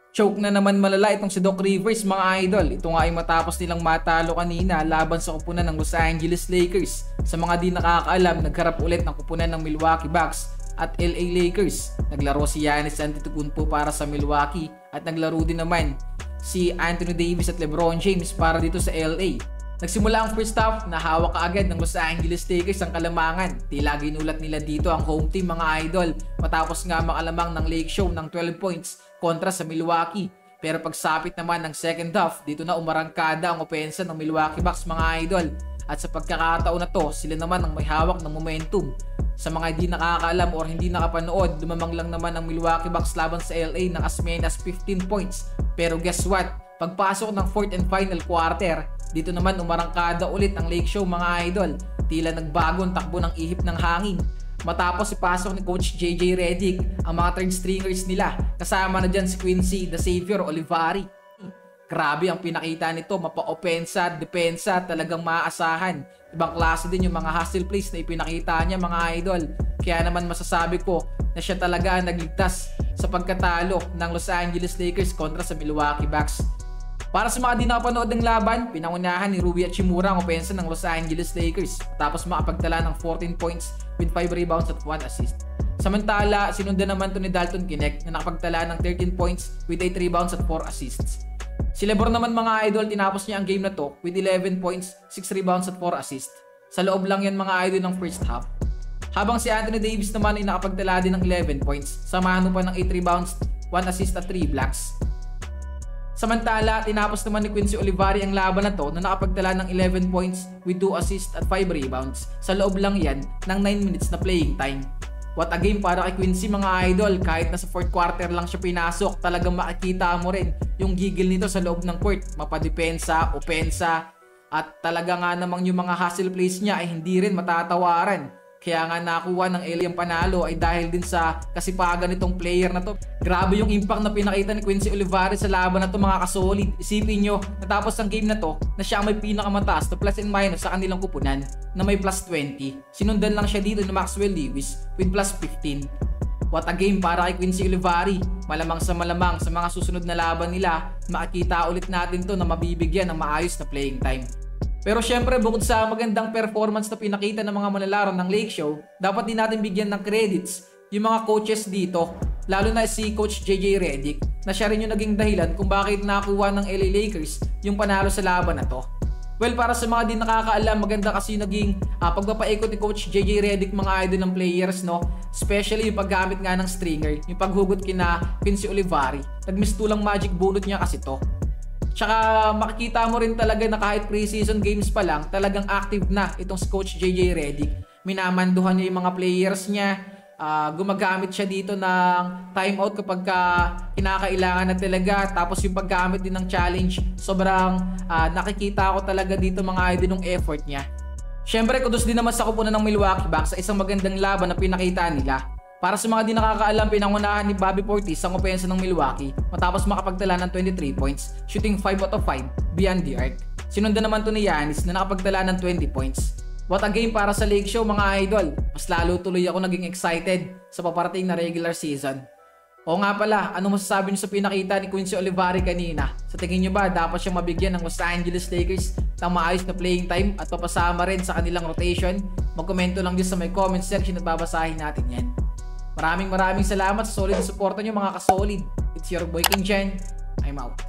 Choke na naman malala itong si Doc Rivers mga idol. Ito nga ay matapos nilang matalo kanina laban sa kupunan ng Los Angeles Lakers. Sa mga di nakakaalam, nagharap ulit ng kupunan ng Milwaukee Bucks at LA Lakers. Naglaro si Giannis Antetokounmpo para sa Milwaukee at naglaro din naman si Anthony Davis at LeBron James para dito sa LA. Nagsimula ang first half na hawak kaagad ng Los Angeles Lakers ang kalamangan. Tila ginulat nila dito ang home team mga idol matapos nga makalamang ng Lake Show ng 12 points kontra sa Milwaukee. Pero pagsapit naman ng second half, dito na umarangkada ang opensa ng Milwaukee Bucks mga idol. At sa pagkakataon na to, sila naman ang may hawak ng momentum. Sa mga hindi nakakaalam or hindi nakapanood, lumamang lang naman ang Milwaukee Bucks laban sa LA ng as many as 15 points. Pero guess what? Pagpasok ng fourth and final quarter, dito naman umarangkada ulit ang Lake Show mga idol. Tila nagbago ang takbo ng ihip ng hangin. Matapos ipasok ni Coach JJ Redick ang mga third stringers nila. Kasama na dyan si Quincy The Savior Olivari. Grabe ang pinakita nito, mapa-opensa, depensa, talagang maaasahan. Ibang klase din yung mga hustle plays na ipinakita niya mga idol. Kaya naman masasabi ko na siya talaga ang nagligtas sa pagkatalo ng Los Angeles Lakers kontra sa Milwaukee Bucks. Para sa mga di nakapanood ng laban, pinangunahan ni Rui Hachimura ang opensa ng Los Angeles Lakers tapos makapagtala ng 14 points with 5 rebounds at 1 assist. Samantala, sinundan naman to ni Dalton Knecht na nakapagtala ng 13 points with 8 rebounds at 4 assists. Si LeBron naman mga idol, tinapos niya ang game na to with 11 points, 6 rebounds at 4 assists. Sa loob lang yan mga idol ng first half. Habang si Anthony Davis naman ay nakapagtala din ng 11 points, samahan mo pa ng 8 rebounds, 1 assist at 3 blocks. Samantala, tinapos naman ni Quincy Olivari ang laban na to na nakapagtala ng 11 points with 2 assists at 5 rebounds. Sa loob lang yan ng 9 minutes na playing time. What a game para kay Quincy mga idol. Kahit na sa fourth quarter lang siya pinasok, talagang makikita mo rin yung gigil nito sa loob ng court. Mapadepensa, opensa, at talaga nga namang yung mga hustle plays niya ay hindi rin matatawaran. Kaya nga nakuha ng LA ang panalo ay dahil din sa kasipagan nitong player na to. Grabe yung impact na pinakita ni Quincy Olivari sa laban na to mga kasolid. Isipin nyo, natapos ang game na to na siya ang may pinakamataas na plus and minus sa kanilang kupunan na may plus 20. Sinundan lang siya dito ni Maxwell Lewis with plus 15. What a game para kay Quincy Olivari. Malamang sa mga susunod na laban nila, makikita ulit natin to na mabibigyan ng maayos na playing time. Pero syempre bukod sa magandang performance na pinakita ng mga manlalaro ng Lake Show, dapat din natin bigyan ng credits yung mga coaches dito, lalo na si Coach JJ Redick na siya rin yung naging dahilan kung bakit nakuha ng LA Lakers yung panalo sa laban na to. Well, para sa mga di nakakaalam, maganda kasi yung naging pagpapaikot ni Coach JJ Redick mga idol ng players, no? Especially yung paggamit nga ng stringer, yung paghugot kina Quincy Olivari. Nagmistulang magic bunot niya kasi to. Tsaka makikita mo rin talaga na kahit preseason games pa lang, talagang active na itong si Coach JJ Redick. Minamanduhan niya yung mga players niya. Gumagamit siya dito ng timeout kapag kinakailangan na talaga. Tapos yung paggamit din ng challenge, sobrang nakikita ko talaga dito mga idol ng effort niya. Syempre, kudos din naman sa kupunan ng Milwaukee Bucks sa isang magandang laban na pinakita nila. Para sa mga di nakakaalam, pinangunahan ni Bobby Portis ang opensa ng Milwaukee matapos makapagtala ng 23 points, shooting 5 out of 5 beyond the arc. Sinundan naman to ni Giannis na nakapagtala ng 20 points. What a game para sa Lake Show mga idol. Mas lalo tuloy ako naging excited sa paparating na regular season. O nga pala, ano masasabi niyo sa pinakita ni Quincy Olivari kanina? Sa tingin niyo ba dapat siyang mabigyan ng Los Angeles Lakers ng maayos na playing time at papasama rin sa kanilang rotation? Magkomento lang din sa may comment section at babasahin natin yan. Maraming salamat sa solid na suporta nyo mga kasolid. It's your boy King Jen. I'm out.